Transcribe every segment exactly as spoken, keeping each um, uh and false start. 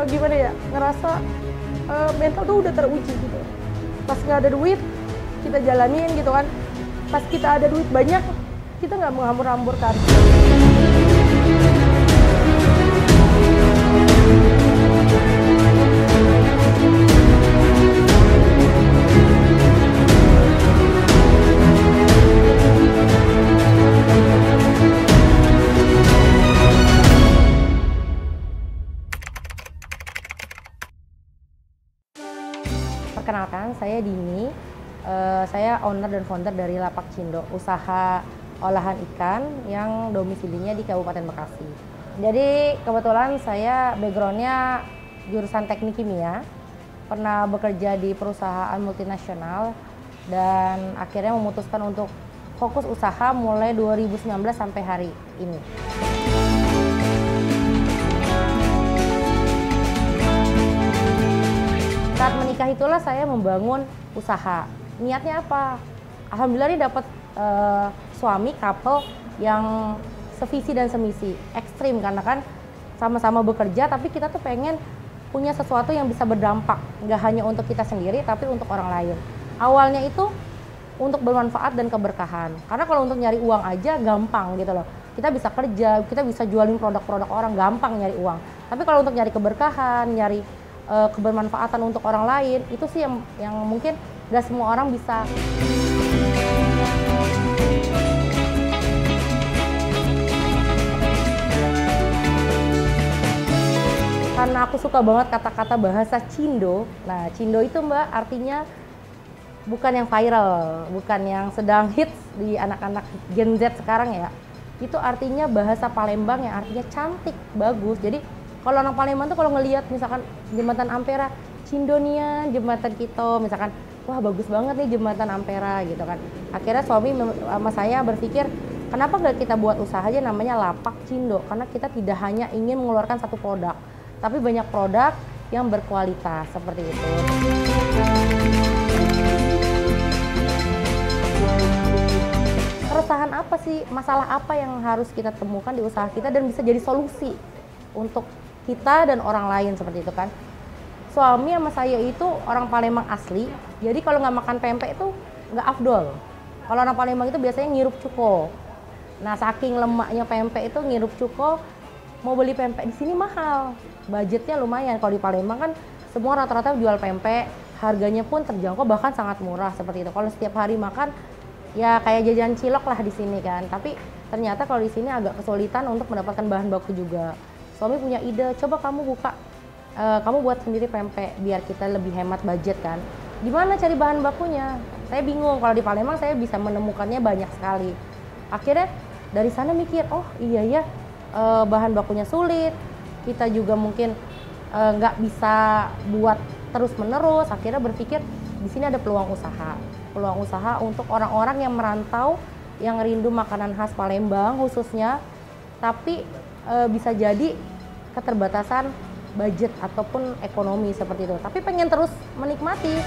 gimana ya, ngerasa uh, mental tuh udah teruji gitu. Pas nggak ada duit, kita jalanin gitu kan. Pas kita ada duit banyak, kita nggak menghambur-hamburkan. Perkenalkan, saya Dini. Uh, saya owner dan founder dari Lapak Cindo, usaha olahan ikan yang domisilinya di Kabupaten Bekasi. Jadi kebetulan saya backgroundnya jurusan teknik kimia, pernah bekerja di perusahaan multinasional dan akhirnya memutuskan untuk fokus usaha mulai dua ribu sembilan belas sampai hari ini. Saat menikah itulah saya membangun usaha. Niatnya apa? Alhamdulillah ini dapat uh, suami couple yang sevisi dan semisi, ekstrim karena kan sama-sama bekerja, tapi kita tuh pengen punya sesuatu yang bisa berdampak, nggak hanya untuk kita sendiri, tapi untuk orang lain. Awalnya itu untuk bermanfaat dan keberkahan, karena kalau untuk nyari uang aja gampang gitu loh. Kita bisa kerja, kita bisa jualin produk-produk orang, gampang nyari uang. Tapi kalau untuk nyari keberkahan, nyari uh, kebermanfaatan untuk orang lain, itu sih yang, yang mungkin gak semua orang bisa. Karena aku suka banget kata-kata bahasa Cindo. Nah, Cindo itu Mbak artinya bukan yang viral, bukan yang sedang hits di anak-anak Gen Z sekarang ya. Itu artinya bahasa Palembang yang artinya cantik, bagus. Jadi kalau orang Palembang tuh kalau ngelihat misalkan jembatan Ampera, Cindo nia, jembatan Kito, misalkan wah bagus banget nih jembatan Ampera gitu kan. Akhirnya suami sama saya berpikir, kenapa nggak kita buat usaha aja namanya Lapak Cindo? Karena kita tidak hanya ingin mengeluarkan satu produk, tapi banyak produk yang berkualitas seperti itu. Keresahan apa sih, masalah apa yang harus kita temukan di usaha kita dan bisa jadi solusi untuk kita dan orang lain seperti itu kan. Suami sama saya itu orang Palembang asli, jadi kalau nggak makan pempek itu nggak afdol. Kalau orang Palembang itu biasanya ngirup cuko. Nah, saking lemaknya pempek itu ngirup cuko, mau beli pempek di sini mahal. Budgetnya lumayan. Kalau di Palembang kan semua rata-rata jual pempek, harganya pun terjangkau bahkan sangat murah seperti itu. Kalau setiap hari makan ya kayak jajan cilok lah di sini kan. Tapi ternyata kalau di sini agak kesulitan untuk mendapatkan bahan baku juga. Suami punya ide, coba kamu buka Uh, kamu buat sendiri pempek biar kita lebih hemat budget kan. Gimana cari bahan bakunya? Saya bingung, kalau di Palembang saya bisa menemukannya banyak sekali. Akhirnya dari sana mikir, oh iya ya uh, bahan bakunya sulit, kita juga mungkin nggak uh, bisa buat terus menerus. Akhirnya berpikir di sini ada peluang usaha, peluang usaha untuk orang-orang yang merantau, yang rindu makanan khas Palembang khususnya, tapi uh, bisa jadi keterbatasan budget ataupun ekonomi seperti itu, tapi pengen terus menikmati.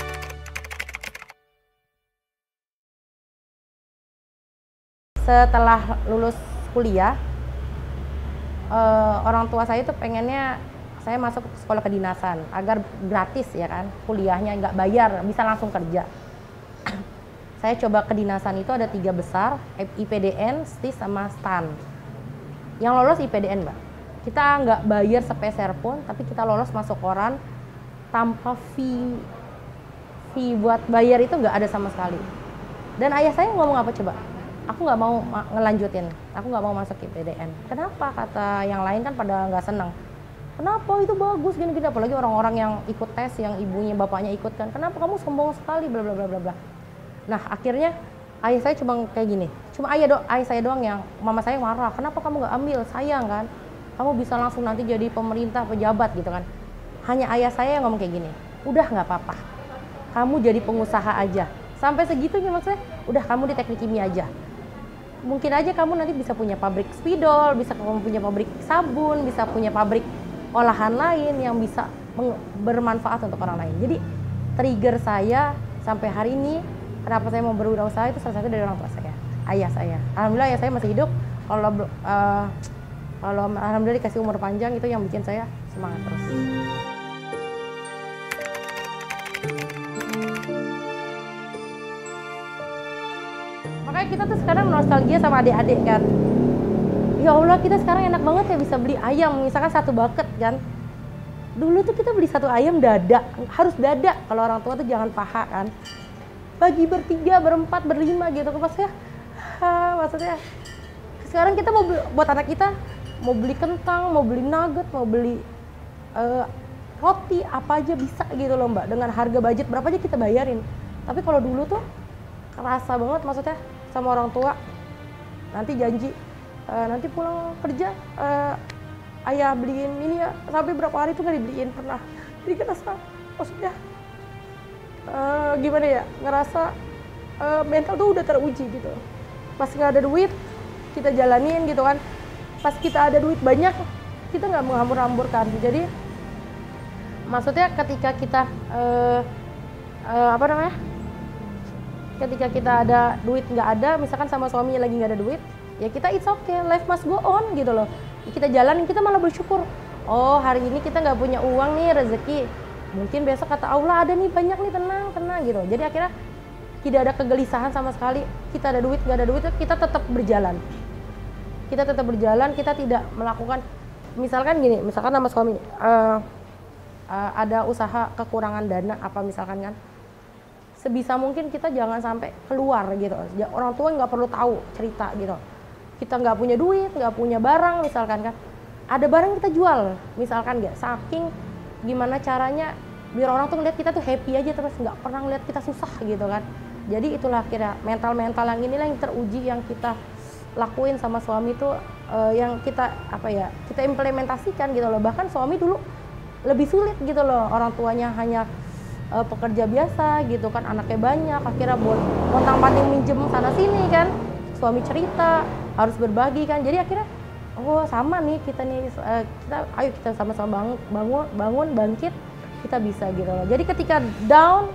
Setelah lulus kuliah, eh, orang tua saya itu pengennya saya masuk sekolah kedinasan agar gratis ya kan, kuliahnya nggak bayar, bisa langsung kerja. Saya coba kedinasan itu ada tiga besar, I P D N, S T I S, sama STAN. Yang lolos I P D N Mbak. Kita nggak bayar sepeser pun, tapi kita lolos masuk koran tanpa fee, fee buat bayar itu nggak ada sama sekali. Dan ayah saya ngomong apa coba? Aku nggak mau ngelanjutin, aku nggak mau masuk I P D N. Kenapa? Kata yang lain kan pada nggak seneng. Kenapa? Itu bagus gini-gini, apalagi orang-orang yang ikut tes, yang ibunya bapaknya ikut kan. Kenapa kamu sombong sekali? Bla bla bla bla bla. Nah akhirnya ayah saya cuma kayak gini, cuma ayah do, ayah saya doang yang, mama saya marah. Kenapa kamu nggak ambil? Sayang kan? Kamu bisa langsung nanti jadi pemerintah, pejabat gitu kan. Hanya ayah saya yang ngomong kayak gini, udah nggak apa-apa, kamu jadi pengusaha aja. Sampai segitunya maksudnya, udah kamu di teknik kimia aja. Mungkin aja kamu nanti bisa punya pabrik spidol, bisa kamu punya pabrik sabun, bisa punya pabrik olahan lain yang bisa bermanfaat untuk orang lain. Jadi trigger saya sampai hari ini, kenapa saya mau berwirausaha itu salah satu dari orang tua saya, ayah saya. Alhamdulillah ayah saya masih hidup. Kalau uh, Kalau alhamdulillah dikasih umur panjang, itu yang bikin saya semangat terus. Makanya kita tuh sekarang nostalgia sama adik-adik kan. Ya Allah, kita sekarang enak banget ya bisa beli ayam, misalkan satu bucket kan. Dulu tuh kita beli satu ayam dada, harus dada. Kalau orang tua tuh jangan paha kan. Bagi bertiga, berempat, berlima gitu kan maksudnya. Ha, maksudnya sekarang kita mau beli, buat anak kita mau beli kentang, mau beli nugget, mau beli uh, roti, apa aja bisa gitu loh Mbak. Dengan harga budget berapa aja kita bayarin. Tapi kalau dulu tuh kerasa banget maksudnya sama orang tua. Nanti janji, uh, nanti pulang kerja uh, ayah beliin ini ya, sampai berapa hari tuh nggak dibeliin pernah. Jadi kerasa maksudnya uh, gimana ya, ngerasa uh, mental tuh udah teruji gitu. Pas nggak ada duit kita jalanin gitu kan, pas kita ada duit banyak kita nggak menghambur-hamburkan. Jadi maksudnya ketika kita uh, uh, apa namanya, ketika kita ada duit nggak ada, misalkan sama suami lagi nggak ada duit, ya kita it's okay, life must go on gitu loh. Kita jalanin, kita malah bersyukur. Oh hari ini kita nggak punya uang nih, rezeki. Mungkin besok kata Allah ada nih banyak nih, tenang tenang gitu. Jadi akhirnya tidak ada kegelisahan sama sekali. Kita ada duit, nggak ada duit, kita tetap berjalan. Kita tetap berjalan, kita tidak melakukan, misalkan gini, misalkan sama suami, uh, uh, ada usaha kekurangan dana, apa misalkan kan, sebisa mungkin kita jangan sampai keluar gitu. Orang tua nggak perlu tahu cerita gitu. Kita nggak punya duit, nggak punya barang misalkan kan, ada barang kita jual, misalkan nggak, saking gimana caranya biar orang tuh ngeliat kita tuh happy aja terus, nggak pernah ngeliat kita susah gitu kan. Jadi itulah kira mental-mental yang inilah yang teruji yang kita lakuin sama suami tuh, uh, yang kita apa ya, kita implementasikan gitu loh. Bahkan suami dulu lebih sulit gitu loh, orang tuanya hanya uh, pekerja biasa gitu kan, anaknya banyak, akhirnya buat pontang-panting minjem sana sini kan, suami cerita harus berbagi kan. Jadi akhirnya oh sama nih kita nih, uh, kita ayo kita sama-sama bangun, bangun bangun bangkit, kita bisa gitu loh. Jadi ketika down,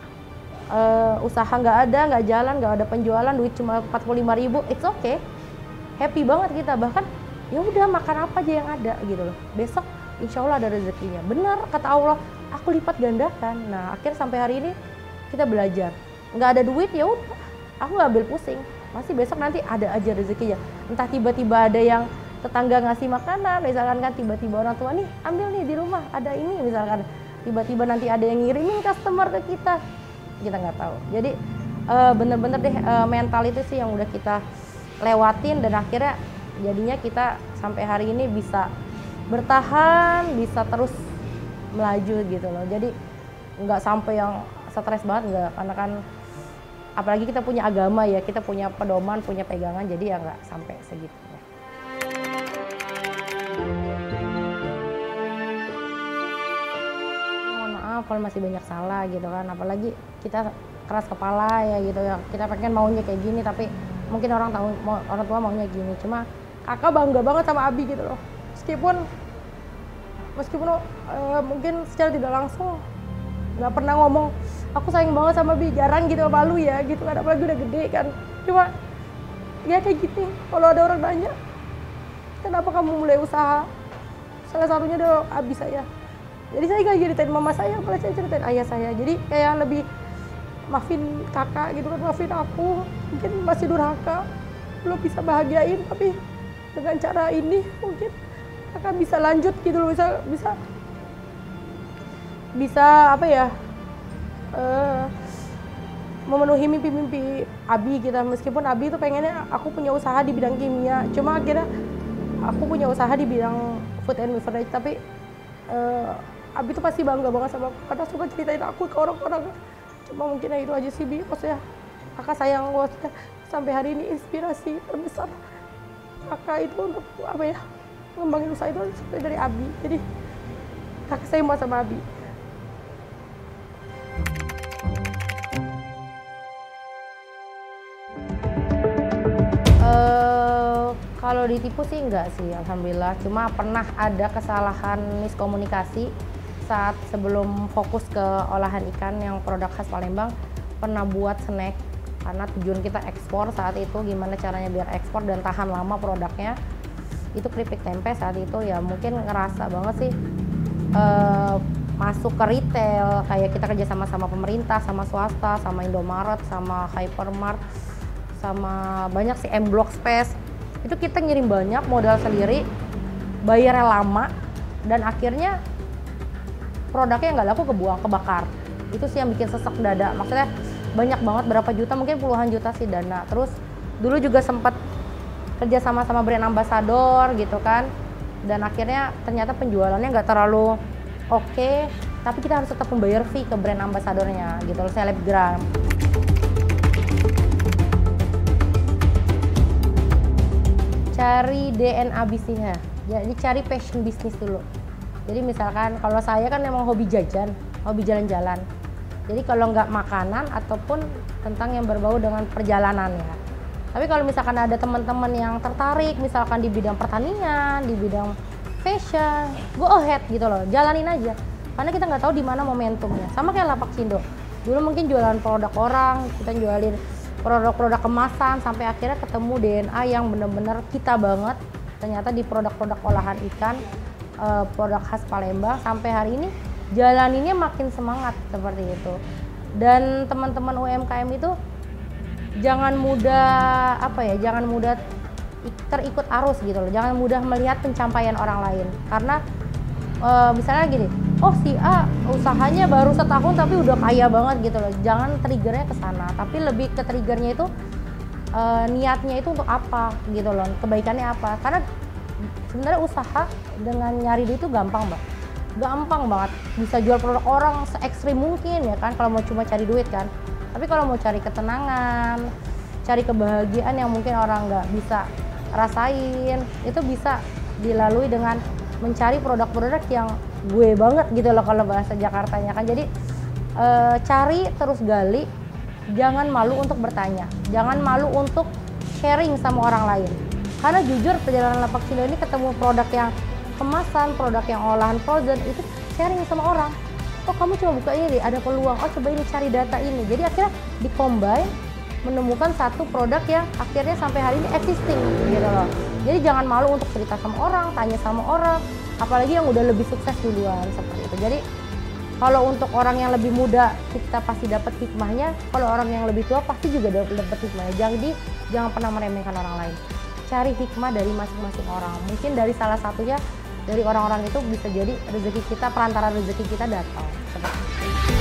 Uh, usaha nggak ada, nggak jalan, nggak ada penjualan, duit cuma empat puluh lima ribu, it's okay, happy banget kita. Bahkan ya udah makan apa aja yang ada gitu loh, besok insya Allah ada rezekinya. Benar kata Allah, aku lipat gandakan. Nah akhirnya sampai hari ini kita belajar, nggak ada duit ya udah, aku nggak ambil pusing, masih besok nanti ada aja rezekinya. Entah tiba-tiba ada yang tetangga ngasih makanan misalkan kan, tiba-tiba orang tua nih ambil nih di rumah ada ini misalkan, tiba-tiba nanti ada yang ngirimin customer ke kita, kita nggak tahu. Jadi uh, bener-bener deh uh, mental itu sih yang udah kita lewatin, dan akhirnya jadinya kita sampai hari ini bisa bertahan, bisa terus melaju gitu loh. Jadi nggak sampai yang stres banget, nggak, karena kan apalagi kita punya agama ya, kita punya pedoman, punya pegangan, jadi ya nggak sampai segitunya. Kalau masih banyak salah gitu kan, apalagi kita keras kepala ya gitu ya, kita pengen maunya kayak gini tapi mungkin orang tahu mau, orang tua maunya gini. Cuma kakak bangga banget sama Abi gitu loh, meskipun meskipun uh, mungkin secara tidak langsung nggak pernah ngomong aku sayang banget sama Abi, jarang gitu, malu ya gitu kan, apalagi udah gede kan. Cuma ya kayak gitu, kalau ada orang nanya kenapa kamu mulai usaha, salah satunya adalah Abi saya. Jadi saya gak ceritain mama saya, malah saya ceritain ayah saya. Jadi kayak lebih maafin kakak gitu kan, maafin aku, mungkin masih durhaka, belum bisa bahagiain, tapi dengan cara ini mungkin kakak bisa lanjut gitu loh, bisa bisa bisa apa ya, uh, memenuhi mimpi-mimpi Abi kita. Meskipun Abi itu pengennya aku punya usaha di bidang kimia, cuma akhirnya aku punya usaha di bidang food and beverage, tapi uh, Abi tuh pasti bangga banget sama aku, karena suka ceritain aku ke orang-orang. Cuma mungkin itu aja sih Bi, maksudnya kakak sayang, maksudnya sampai hari ini inspirasi terbesar kakak itu untuk apa ya, ngembangin usaha itu seperti dari Abi. Jadi kakak sayang banget sama Abi. Uh, kalau ditipu sih enggak sih, alhamdulillah. Cuma pernah ada kesalahan miskomunikasi saat sebelum fokus ke olahan ikan yang produk khas Palembang, pernah buat snack karena tujuan kita ekspor saat itu. Gimana caranya biar ekspor dan tahan lama produknya, itu keripik tempe saat itu ya mungkin ngerasa banget sih uh, masuk ke retail, kayak kita kerja sama sama pemerintah, sama swasta, sama Indomaret, sama Hypermart, sama banyak sih M Block Space. Itu kita ngirim banyak modal sendiri, bayarnya lama, dan akhirnya produknya nggak laku, kebuang, kebakar. Itu sih yang bikin sesek dada. Maksudnya banyak banget, berapa juta, mungkin puluhan juta sih dana. Terus dulu juga sempat kerja sama sama brand ambassador gitu kan, dan akhirnya ternyata penjualannya nggak terlalu oke, okay, tapi kita harus tetap membayar fee ke brand ambasadornya gitu loh, selebgram. Cari D N A bisnisnya, jadi cari passion bisnis dulu. Jadi misalkan kalau saya kan memang hobi jajan, hobi jalan-jalan. Jadi kalau nggak makanan ataupun tentang yang berbau dengan perjalanan ya. Tapi kalau misalkan ada teman-teman yang tertarik misalkan di bidang pertanian, di bidang fashion, go ahead gitu loh, jalanin aja. Karena kita nggak tahu di mana momentumnya. Sama kayak Lapak Cindo. Dulu mungkin jualan produk orang, kita jualin produk-produk kemasan, sampai akhirnya ketemu D N A yang bener-bener kita banget. Ternyata di produk-produk olahan ikan, produk khas Palembang, sampai hari ini jalaninnya makin semangat seperti itu. Dan teman-teman U M K M itu jangan mudah apa ya, jangan mudah terikut arus gitu loh, jangan mudah melihat pencapaian orang lain. Karena e, misalnya gini, oh si A usahanya baru setahun tapi udah kaya banget gitu loh, jangan triggernya ke sana, tapi lebih ke triggernya itu e, niatnya itu untuk apa gitu loh, kebaikannya apa. Karena sebenarnya usaha dengan nyari duit itu gampang mbak, gampang banget, bisa jual produk orang se-ekstrim mungkin ya kan kalau mau cuma cari duit kan. Tapi kalau mau cari ketenangan, cari kebahagiaan yang mungkin orang nggak bisa rasain, itu bisa dilalui dengan mencari produk-produk yang gue banget gitu loh kalau bahasa Jakartanya kan. Jadi e, cari terus gali, jangan malu untuk bertanya, jangan malu untuk sharing sama orang lain. Karena jujur perjalanan Lapak Cindo ini ketemu produk yang kemasan, produk yang olahan frozen, itu sharing sama orang. Oh kamu coba buka ini, ada peluang, oh coba ini cari data ini. Jadi akhirnya di-combine, menemukan satu produk yang akhirnya sampai hari ini existing gitu loh. Jadi jangan malu untuk cerita sama orang, tanya sama orang, apalagi yang udah lebih sukses duluan seperti itu. Jadi kalau untuk orang yang lebih muda kita pasti dapat hikmahnya, kalau orang yang lebih tua pasti juga dapat hikmahnya. Jadi jangan pernah meremehkan orang lain. Cari hikmah dari masing-masing orang. Mungkin dari salah satunya dari orang-orang itu bisa jadi rezeki kita, perantara rezeki kita datang. Seperti itu.